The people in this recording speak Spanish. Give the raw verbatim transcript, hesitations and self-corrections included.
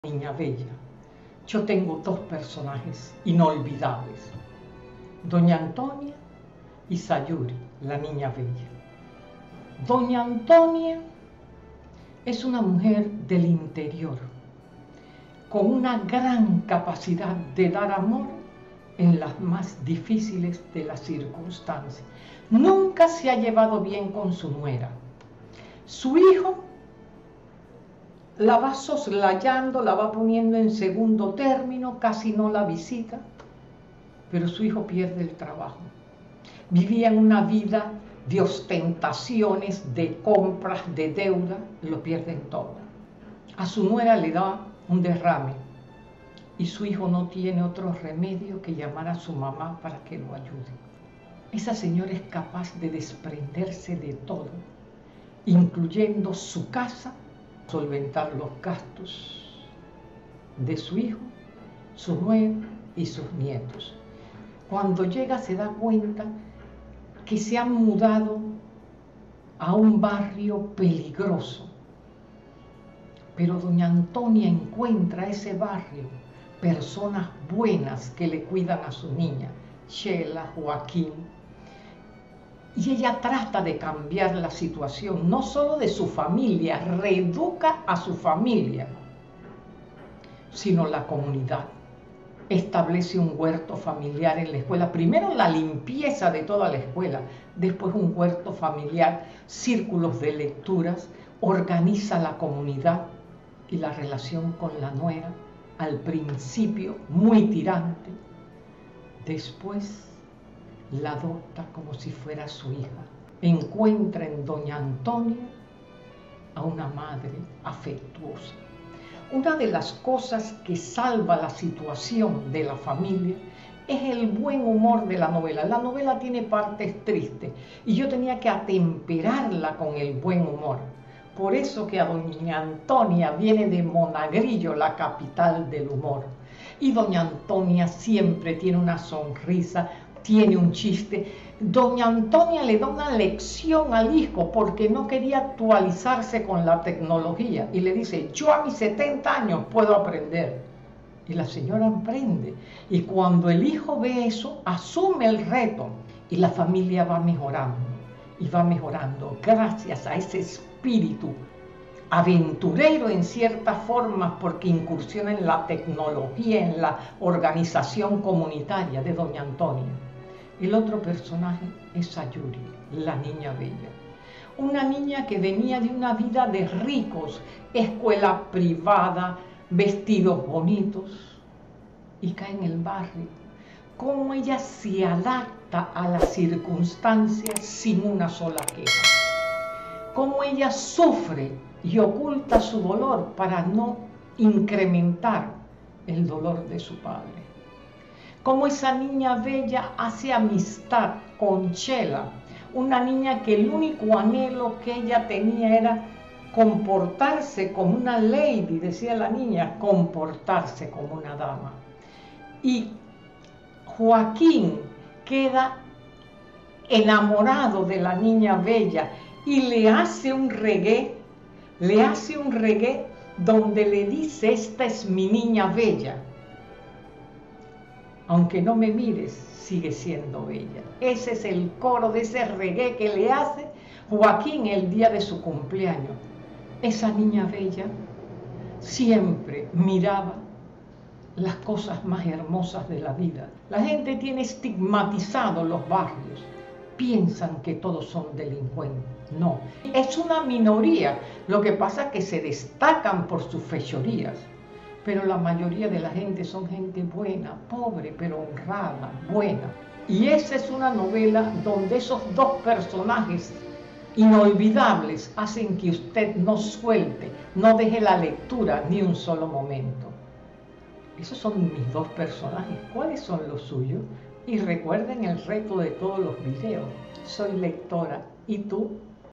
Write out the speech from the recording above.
Niña Bella. Yo tengo dos personajes inolvidables, Doña Antonia y Sayuri, la Niña Bella. Doña Antonia es una mujer del interior, con una gran capacidad de dar amor en las más difíciles de las circunstancias. Nunca se ha llevado bien con su nuera. Su hijo la va soslayando, la va poniendo en segundo término, casi no la visita, pero su hijo pierde el trabajo. Vivía en una vida de ostentaciones, de compras, de deuda, lo pierden todo. A su nuera le da un derrame y su hijo no tiene otro remedio que llamar a su mamá para que lo ayude. Esa señora es capaz de desprenderse de todo, incluyendo su casa, solventar los gastos de su hijo, su nuera y sus nietos. Cuando llega se da cuenta que se han mudado a un barrio peligroso, pero doña Antonia encuentra ese barrio personas buenas que le cuidan a su niña, Sheila, Joaquín, y ella trata de cambiar la situación, no solo de su familia, reeduca a su familia, sino la comunidad. Establece un huerto familiar en la escuela. Primero la limpieza de toda la escuela, después un huerto familiar, círculos de lecturas, organiza la comunidad y la relación con la nuera, al principio muy tirante, después la adopta como si fuera su hija. Encuentra en doña Antonia a una madre afectuosa. Una de las cosas que salva la situación de la familia es el buen humor de la novela. La novela tiene partes tristes y yo tenía que atemperarla con el buen humor. Por eso que a doña Antonia viene de Monagrillo, la capital del humor. Y doña Antonia siempre tiene una sonrisa, tiene un chiste. Doña Antonia le da una lección al hijo porque no quería actualizarse con la tecnología y le dice: yo a mis setenta años puedo aprender. Y la señora aprende, y cuando el hijo ve eso, asume el reto y la familia va mejorando y va mejorando gracias a ese espíritu aventurero en cierta forma, porque incursiona en la tecnología, en la organización comunitaria de doña Antonia. El otro personaje es Sayuri, la Niña Bella. Una niña que venía de una vida de ricos, escuela privada, vestidos bonitos, y cae en el barrio. Cómo ella se adapta a las circunstancias sin una sola queja. Cómo ella sufre y oculta su dolor para no incrementar el dolor de su padre. Cómo esa niña bella hace amistad con Sheila, una niña que el único anhelo que ella tenía era comportarse como una lady, decía la niña, comportarse como una dama. Y Joaquín queda enamorado de la niña bella y le hace un reggae, le hace un reggae donde le dice: esta es mi niña bella. Aunque no me mires, sigue siendo bella. Ese es el coro de ese reggae que le hace Joaquín el día de su cumpleaños. Esa niña bella siempre miraba las cosas más hermosas de la vida. La gente tiene estigmatizado los barrios. Piensan que todos son delincuentes. No, es una minoría. Lo que pasa es que se destacan por sus fechorías. Pero la mayoría de la gente son gente buena, pobre, pero honrada, buena. Y esa es una novela donde esos dos personajes inolvidables hacen que usted no suelte, no deje la lectura ni un solo momento. Esos son mis dos personajes. ¿Cuáles son los suyos? Y recuerden el reto de todos los videos. Soy lectora. ¿Y tú?